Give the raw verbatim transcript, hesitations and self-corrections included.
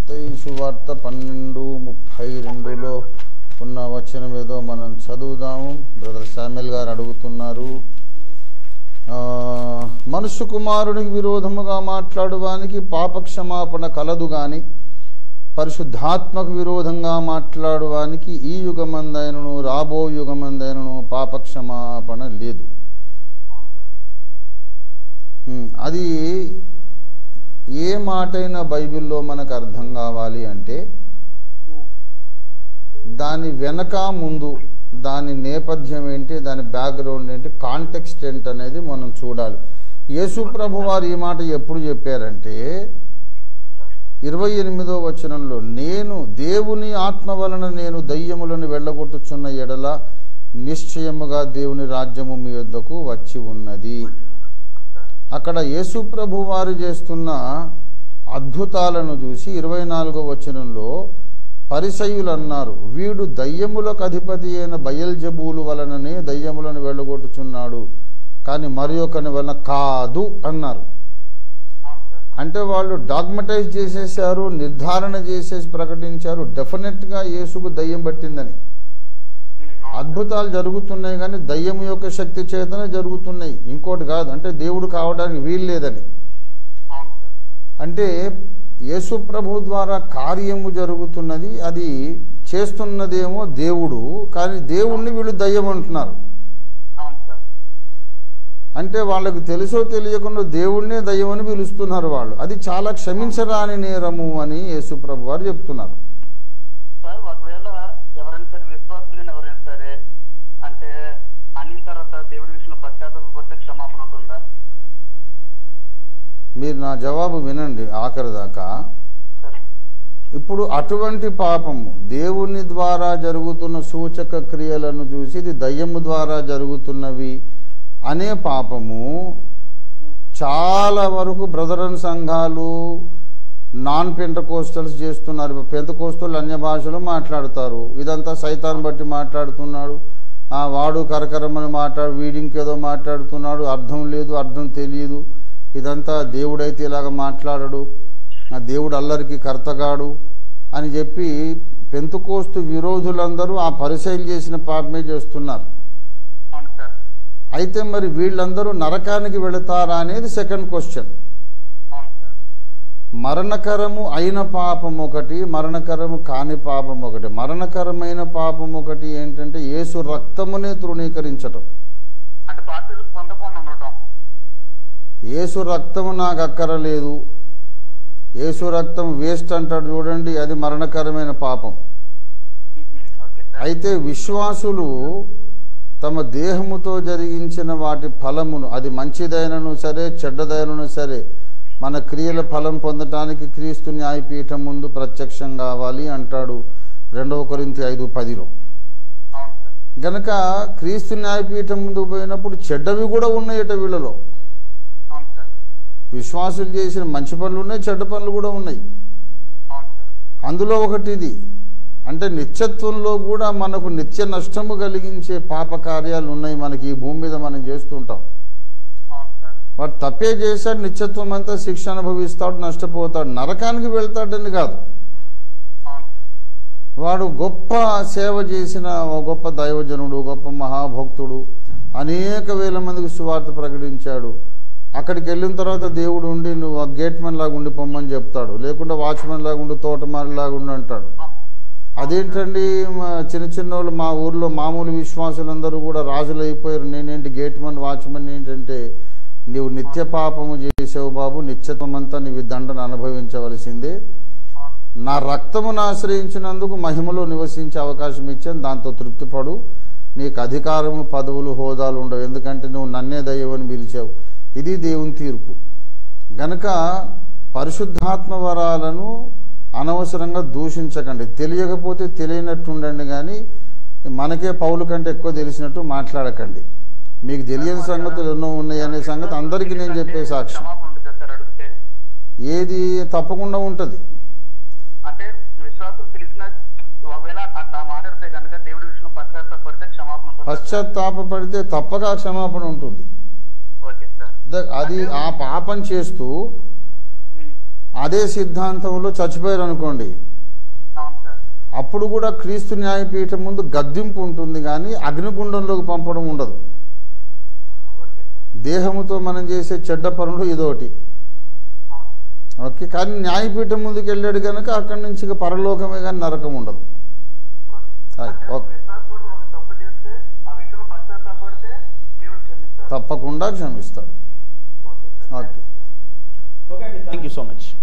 మత్తయి సువార్త పన్నెండు ముప్పై రెండులో ఉన్న వచనం ఏదో మనం చదువుదాము. బ్రదర్ శామ్యుల్ గారు అడుగుతున్నారు, మనుష్య కుమారునికి విరోధముగా మాట్లాడువానికి పాపక్షమాపణ కలదు గాని పరిశుద్ధాత్మకు విరోధంగా మాట్లాడువానికి ఈ యుగమందైనను రాబో యుగమందైనను పాపక్షమాపణ లేదు. అది ఏ మాటైనా బైబిల్లో మనకు అర్థం కావాలి అంటే దాని వెనక ముందు దాని నేపథ్యం ఏంటి, దాని బ్యాక్గ్రౌండ్ ఏంటి, కాంటెక్స్ట్ ఏంటి అనేది మనం చూడాలి. యేసు ప్రభు వారు ఈ మాట ఎప్పుడు చెప్పారంటే ఇరవై ఎనిమిదో వచనంలో, నేను దేవుని ఆత్మ వలన నేను దయ్యములను వెళ్ళగొట్టుచున్న ఎడల నిశ్చయముగా దేవుని రాజ్యము మీ యొద్దకు వచ్చి ఉన్నది. అక్కడ యేసు ప్రభు వారు చేస్తున్న అద్భుతాలను చూసి ఇరవై నాలుగో వచనంలో పరిసయ్యులు అన్నారు, వీడు దయ్యములకు అధిపతి అయిన బయల్జబూలు వలననే దయ్యములను వెళ్ళగొట్టుచున్నాడు, కానీ మరి ఒకని వలన కాదు అన్నారు. అంటే వాళ్ళు డాగ్మటైజ్ చేసేసారు, నిర్ధారణ చేసేసి ప్రకటించారు డెఫినెట్గా యేసుకు దయ్యం పట్టిందని. అద్భుతాలు జరుగుతున్నాయి కానీ దయ్యం యొక్క శక్తి చేతనే జరుగుతున్నాయి, ఇంకోటి కాదు. అంటే దేవుడు కావడానికి వీలు లేదని. అంటే యేసు ప్రభు ద్వారా కార్యము జరుగుతున్నది, అది చేస్తున్నదేమో దేవుడు, కానీ దేవుణ్ణి వీళ్ళు దయ్యం అంటున్నారు. అంటే వాళ్ళకు తెలుసో తెలియకుండా దేవుణ్ణే దయ్యం అని పిలుస్తున్నారు వాళ్ళు. అది చాలా క్షమించరాని నేరము అని యేసు ప్రభు వారు చెప్తున్నారు. మీరు నా జవాబు వినండి ఆఖరి దాకా. ఇప్పుడు అటువంటి పాపము దేవుని ద్వారా జరుగుతున్న సూచక క్రియలను చూసి ఇది దయ్యము ద్వారా జరుగుతున్నవి అనే పాపము చాలా వరకు బ్రదరన్ సంఘాలు, నాన్ పెంటకోస్టల్స్ చేస్తున్నారు. పెంటకోస్టల్ అన్య భాషలో మాట్లాడతారు, ఇదంతా సైతాన్ బట్టి మాట్లాడుతున్నాడు, వాడు కరకరమని మాట్లాడు, వీడింకేదో మాట్లాడుతున్నాడు, అర్థం లేదు, అర్థం తెలియదు, ఇదంతా దేవుడైతే ఇలాగ మాట్లాడడు, ఆ దేవుడు అల్లరికి కర్తగాడు అని చెప్పి పెంతకోస్తు విరోధులందరూ ఆ పరిశైలు చేసిన పాపమే చేస్తున్నారు. అయితే మరి వీళ్ళందరూ నరకానికి వెళతారా అనేది సెకండ్ క్వశ్చన్. మరణకరము అయిన పాపం ఒకటి, మరణకరము కాని పాపం ఒకటి. మరణకరమైన పాపం ఒకటి ఏంటంటే యేసు రక్తమునే తృణీకరించటం. యేసు రక్తము నాకు అక్కరలేదు, యేసు రక్తం వేస్ట్ అంటాడు చూడండి, అది మరణకరమైన పాపం. అయితే విశ్వాసులు తమ దేహముతో జరిగించిన వాటి ఫలమును, అది మంచిదైనను సరే చెడ్డదైనను సరే, మన క్రియల ఫలం పొందటానికి క్రీస్తు న్యాయపీఠం ముందు ప్రత్యక్షం కావాలి అంటాడు రెండవ కొరింథీ ఐదు పదిలో. గనక క్రీస్తు న్యాయపీఠం ముందు పోయినప్పుడు చెడ్డవి కూడా ఉన్నాయట వీళ్ళలో. విశ్వాసులు చేసిన మంచి పనులు ఉన్నాయి, చెడ్డ పనులు కూడా ఉన్నాయి. అందులో ఒకటి ఇది. అంటే నిత్యత్వంలో కూడా మనకు నిత్య నష్టము కలిగించే పాప కార్యాలు ఉన్నాయి మనకి ఈ భూమి మీద మనం చేస్తుంటాం. వాడు తప్పే చేశాడు, నిత్యత్వం అంతా శిక్ష అనుభవిస్తాడు, నష్టపోతాడు, నరకానికి వెళ్తాడని కాదు. వాడు గొప్ప సేవ చేసిన గొప్ప దైవజనుడు, గొప్ప మహాభక్తుడు, అనేక వేల మందికి సువార్త ప్రకటించాడు. అక్కడికి వెళ్ళిన తర్వాత దేవుడు ఉండి నువ్వు గేట్ మెన్ లాగా ఉండి పొమ్మని చెప్తాడు, లేకుండా వాచ్మెన్ లాగా ఉండి, తోటమాలి లాగా ఉండి అంటాడు. అదేంటండి, చిన్న చిన్న వాళ్ళు మా ఊర్లో మామూలు విశ్వాసులందరూ కూడా రాజులు అయిపోయారు, నేనేంటి గేట్ మెన్ వాచ్మెన్ ఏంటంటే, నీవు నిత్య పాపము చేసావు బాబు, నిత్యత్వం అంతా నీవు దండను అనుభవించవలసిందే. నా రక్తమును ఆశ్రయించినందుకు మహిమలో నివసించే అవకాశం ఇచ్చాను, దాంతో తృప్తిపడు, నీకు అధికారము పదవులు హోదాలు ఉండవు, ఎందుకంటే నువ్వు నన్నే దయ్యమని పిలిచావు. ఇది దేవుని తీర్పు. గనక పరిశుద్ధాత్మ వరాలను అనవసరంగా దూషించకండి. తెలియకపోతే తెలియనట్టు ఉండండి, కానీ మనకే పౌలు కంటే ఎక్కువ తెలిసినట్టు మాట్లాడకండి. మీకు తెలియని సంగతులు ఎన్నో ఉన్నాయి అనే సంగతి అందరికీ నేను చెప్పే సాక్ష్యం. ఏది తప్పకుండా ఉంటుంది. పశ్చాత్తాపడితే తప్పక క్షమాపణ ఉంటుంది. అది ఆ పాపం చేస్తూ అదే సిద్ధాంతంలో చచ్చిపోయారు అనుకోండి, అవును సార్. అప్పుడు కూడా క్రీస్తు న్యాయపీఠం ముందు గద్దింపు ఉంటుంది, కానీ అగ్నిగుండంలోకి పంపడం ఉండదు. Okay sir. దేహముతో మనం చేసే చెడ్డ పనులు ఇదోటి. అవును. ఓకే, కానీ న్యాయపీఠం ముందుకు వెళ్ళాడు కనుక అక్కడి నుంచి ఇక పరలోకమే కానీ నరకం ఉండదు. ఓకే. రైట్, అంటే ఓకే. విశ్వాసకుడు ఒక తప్పు చేస్తే ఆ విషయంలో పశ్చాత్తాపడితే దేవుడు క్షమిస్తాడు. తప్పకుండా క్షమిస్తాడు. Okay sir. ఓకే. ఓకే అండి, థ్యాంక్ యూ సో మచ్.